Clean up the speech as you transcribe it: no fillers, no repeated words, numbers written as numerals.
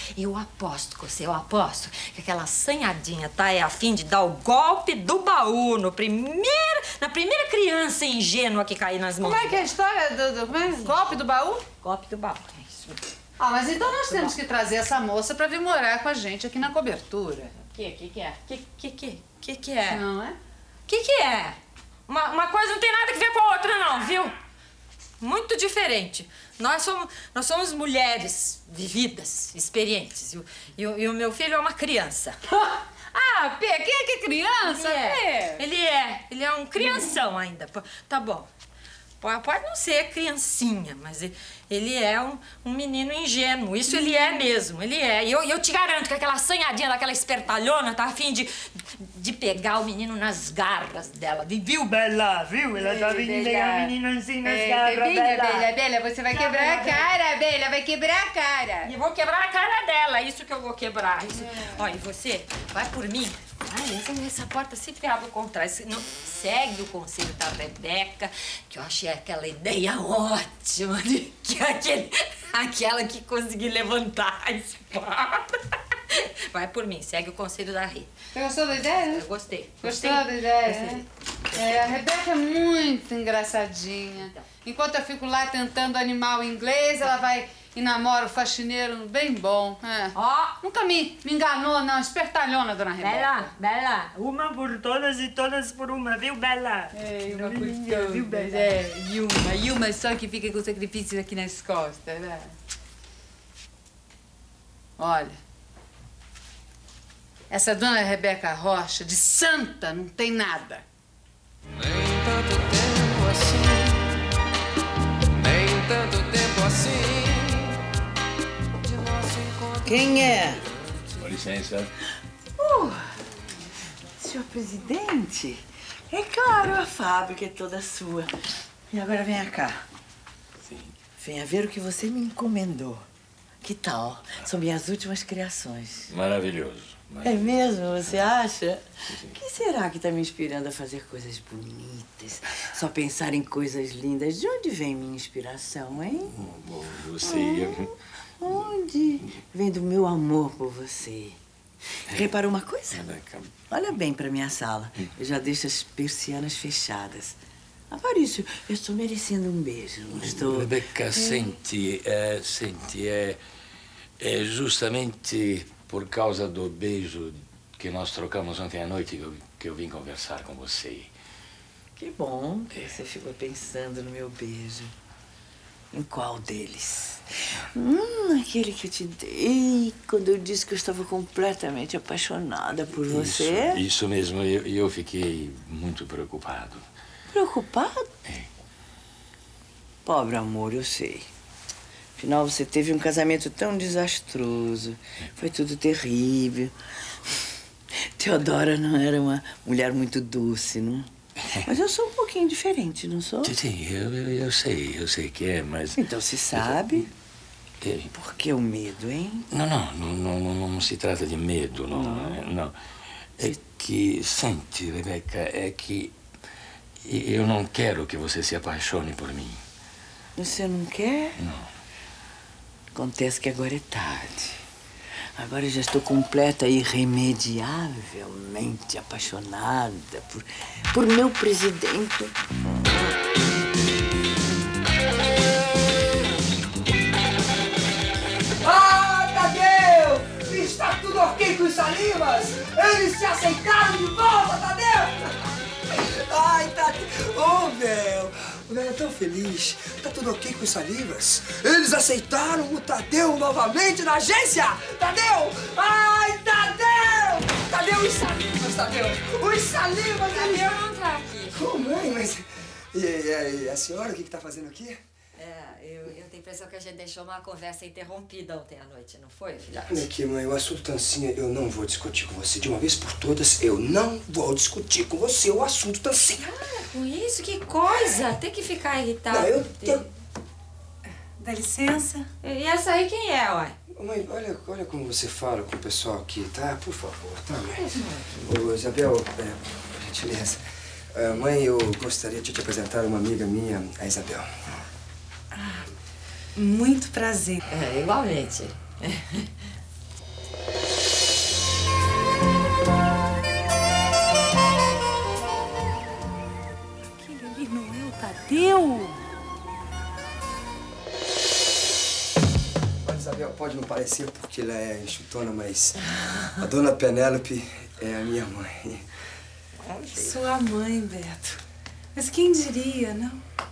Eu aposto com você, eu aposto que aquela assanhadinha tá a fim de dar o golpe do baú na primeira criança ingênua que cair nas mãos. Como é que é a história do golpe do baú? Golpe do baú, é isso mesmo. Ah, mas então nós temos que trazer essa moça pra vir morar com a gente aqui na cobertura. Que é? Que é? Não é? Que é? Uma coisa não tem nada a ver com a outra, não, viu? Muito diferente. Nós somos mulheres vividas, experientes. E o meu filho é uma criança. Ah, Pê, quem é que é criança? Ele é um crianção ainda. Tá bom. Pode não ser criancinha, mas ele é um menino ingênuo. Isso ele é mesmo, ele é. E eu te garanto que aquela assanhadinha daquela espertalhona tá a fim de pegar o menino nas garras dela. Viu, Bela? Viu? Ela tá vindo pegar o menino assim nas garras dela. Bela, você vai quebrar a cara, Bela, vai quebrar a cara. E eu vou quebrar a cara dela, isso que eu vou quebrar. Olha, e você, vai por mim. Essa porta sempre abre o contrário. Não, segue o conselho da Rebeca, que eu achei aquela ideia ótima de que aquela que conseguir levantar a espada. Vai por mim, segue o conselho da Rê. Você gostou da ideia? Eu gostei. Gostou da ideia? A Rebeca é muito engraçadinha. Enquanto eu fico lá tentando animar o inglês, ela vai e namora o faxineiro bem bom. Nunca me enganou, não. Espertalhona, dona Rebeca. Bela, uma por todas e todas por uma, viu, Bela? Uma por todas, viu, Bela? E uma só que fica com sacrifícios aqui nas costas, né? Olha, essa dona Rebeca Rocha, de santa, não tem nada. Nem tanto tempo assim, nem tanto tempo assim. Quem é? Com licença. Senhor presidente? É claro, a fábrica é toda sua. E agora venha cá. Sim. Venha ver o que você me encomendou. Que tal? São minhas últimas criações. Maravilhoso. É mesmo? Você acha? Sim. Que será que está me inspirando a fazer coisas bonitas? Só pensar em coisas lindas. De onde vem minha inspiração, hein? Onde? Vem do meu amor por você. Reparou uma coisa? Olha bem pra minha sala. Eu já deixo as persianas fechadas. Aparício, eu estou merecendo um beijo, não estou? Rebeca, senti, é justamente por causa do beijo que nós trocamos ontem à noite que eu vim conversar com você. Que bom que você ficou pensando no meu beijo. Em qual deles? Aquele que eu te dei quando eu disse que eu estava completamente apaixonada por você. Isso mesmo, eu fiquei muito preocupado. Preocupado? É. Pobre amor, eu sei. Afinal, você teve um casamento tão desastroso. Foi tudo terrível. Teodora não era uma mulher muito doce, não? Mas eu sou um pouquinho diferente, não sou? Sim, eu sei que é, mas... Então se sabe. Por que o medo, hein? Não se trata de medo, não. É que, sente, Rebeca, é que eu não quero que você se apaixone por mim. Você não quer? Não. Acontece que agora é tarde. Agora eu já estou completa e irremediavelmente apaixonada por meu presidente. Tadeu! Está tudo ok com os Salivas? Eles te aceitaram de volta, Tadeu! Ai, Tadeu! Oh, Bel! O Bel é tão feliz. Tá tudo ok com os Salivas? Eles aceitaram o Tadeu novamente na agência! Tadeu! Ai, Tadeu! Tadeu, os Salivas, Tadeu! Os Salivas, eles... Tadeu não tá aqui. Oh, mãe, mas... E a senhora, o que tá fazendo aqui? Eu tenho a impressão que a gente deixou uma conversa interrompida ontem à noite, não foi, filhote? Olha aqui, mãe, o assunto Tancinha, eu não vou discutir com você. De uma vez por todas, eu não vou discutir com você o assunto Tancinha. Com isso, que coisa! Tem que ficar irritado. Não, Dá licença. E essa aí quem é, uai? Mãe, olha como você fala com o pessoal aqui, tá? Por favor, tá, mãe? Ô, Isabel, por gentileza. Mãe, eu gostaria de te apresentar uma amiga minha, a Isabel. Muito prazer. Igualmente. viu? Isabel, pode não parecer porque ela é enxutona, mas a dona Penélope é a minha mãe. Sua mãe, Beto. Mas quem diria, não?